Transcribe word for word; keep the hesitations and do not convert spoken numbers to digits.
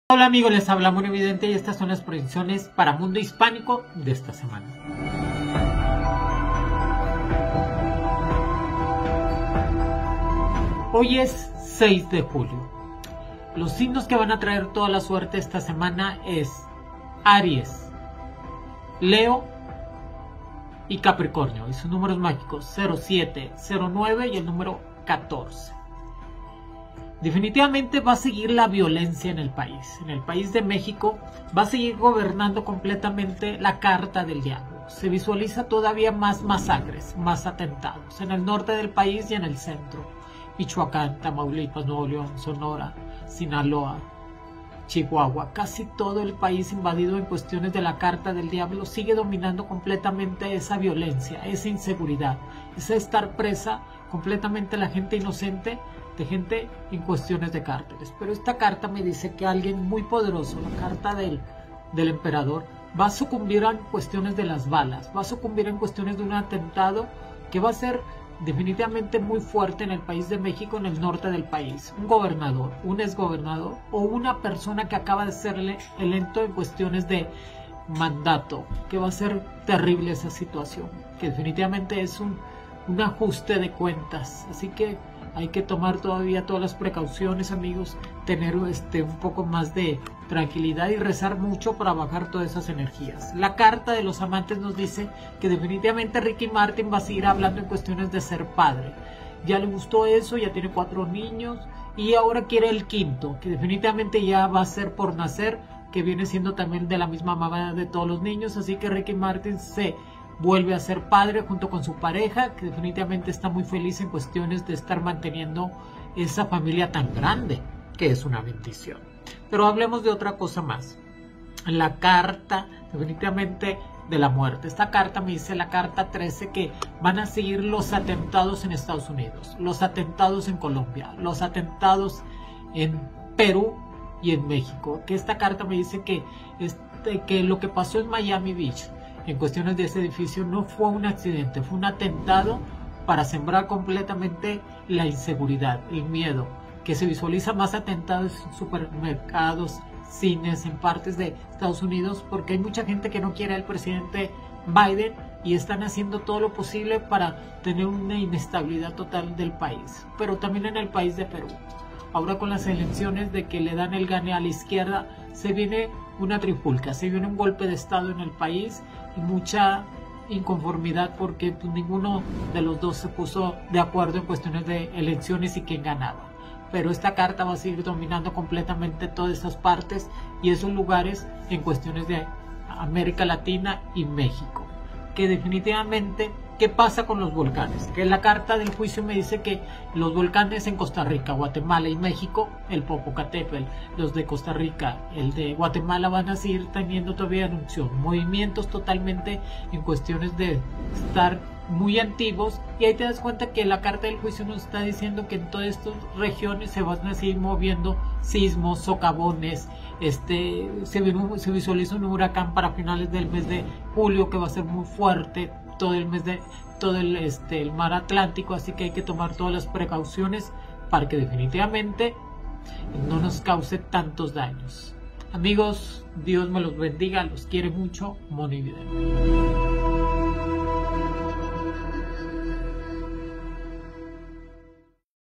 Hola amigos, les habla Muy Evidente y estas son las predicciones para Mundo Hispánico de esta semana. Hoy es seis de julio. Los signos que van a traer toda la suerte esta semana es Aries, Leo y Capricornio. Y sus números mágicos cero siete, cero nueve y el número catorce. Definitivamente va a seguir la violencia en el país. En el país de México va a seguir gobernando completamente la carta del diablo. Se visualiza todavía más masacres, más atentados en el norte del país y en el centro. Michoacán, Tamaulipas, Nuevo León, Sonora, Sinaloa, Chihuahua. Casi todo el país invadido en cuestiones de la carta del diablo sigue dominando completamente esa violencia, esa inseguridad, esa estar presa completamente la gente inocente de gente en cuestiones de cárteles. Pero esta carta me dice que alguien muy poderoso, la carta del, del emperador, va a sucumbir en cuestiones de las balas, va a sucumbir en cuestiones de un atentado que va a ser definitivamente muy fuerte en el país de México, en el norte del país. Un gobernador, un exgobernador o una persona que acaba de ser electo en cuestiones de mandato, que va a ser terrible esa situación, que definitivamente es un, un ajuste de cuentas. Así que hay que tomar todavía todas las precauciones, amigos, tener este, un poco más de tranquilidad y rezar mucho para bajar todas esas energías. La carta de los amantes nos dice que definitivamente Ricky Martin va a seguir hablando en cuestiones de ser padre. Ya le gustó eso, ya tiene cuatro niños y ahora quiere el quinto, que definitivamente ya va a ser por nacer, que viene siendo también de la misma mamá de todos los niños. Así que Ricky Martin se vuelve a ser padre junto con su pareja, que definitivamente está muy feliz en cuestiones de estar manteniendo esa familia tan grande, que es una bendición. Pero hablemos de otra cosa más. La carta definitivamente de la muerte. Esta carta me dice, la carta trece, que van a seguir los atentados en Estados Unidos, los atentados en Colombia, los atentados en Perú y en México. Que esta carta me dice que, este, que lo que pasó en Miami Beach, en cuestiones de ese edificio, no fue un accidente, fue un atentado para sembrar completamente la inseguridad, el miedo, que se visualiza más atentados en supermercados, cines, en partes de Estados Unidos, porque hay mucha gente que no quiere al presidente Biden y están haciendo todo lo posible para tener una inestabilidad total del país, pero también en el país de Perú. Ahora con las elecciones de que le dan el gane a la izquierda, se viene una trifulca, se viene un golpe de estado en el país y mucha inconformidad porque pues, ninguno de los dos se puso de acuerdo en cuestiones de elecciones y quién ganaba. Pero esta carta va a seguir dominando completamente todas esas partes y esos lugares en cuestiones de América Latina y México. Que definitivamente, ¿qué pasa con los volcanes? Que la carta del juicio me dice que los volcanes en Costa Rica, Guatemala y México, el Popocatépetl, los de Costa Rica, el de Guatemala, van a seguir teniendo todavía erupción, movimientos totalmente en cuestiones de estar muy antiguos, y ahí te das cuenta que la carta del juicio nos está diciendo que en todas estas regiones se van a seguir moviendo sismos, socavones. Este, se, se visualiza un huracán para finales del mes de julio que va a ser muy fuerte, todo el mes de todo el, este, el mar Atlántico, así que hay que tomar todas las precauciones para que definitivamente no nos cause tantos daños. Amigos, Dios me los bendiga, los quiere mucho, Muy Evidente.